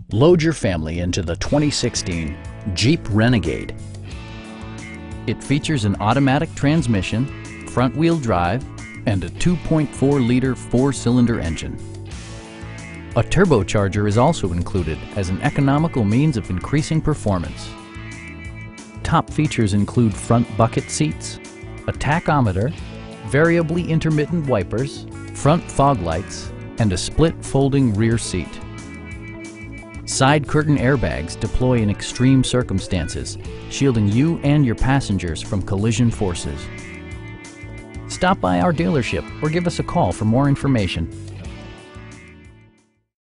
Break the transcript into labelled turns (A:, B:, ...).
A: Load your family into the 2016 Jeep Renegade. It features an automatic transmission, front-wheel drive, and a 2.4-liter four-cylinder engine. A turbocharger is also included as an economical means of increasing performance. Top features include front bucket seats, a tachometer, variably intermittent wipers, front fog lights, and a split folding rear seat. Side curtain airbags deploy in extreme circumstances, shielding you and your passengers from collision forces. Stop by our dealership or give us a call for more information.